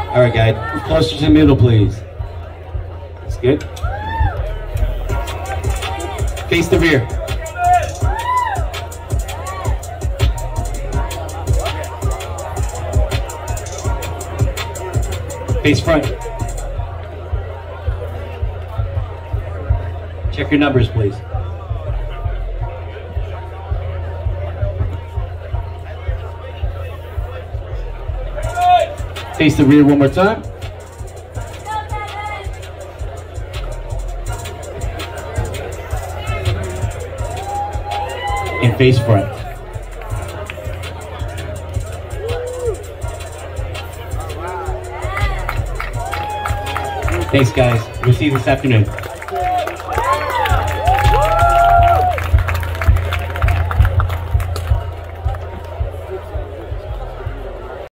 All right, guys. Closer to the middle, please. That's good. Face the rear. Face front. Check your numbers, please. Face the rear one more time. And face front. Thanks, guys. We'll see you this afternoon.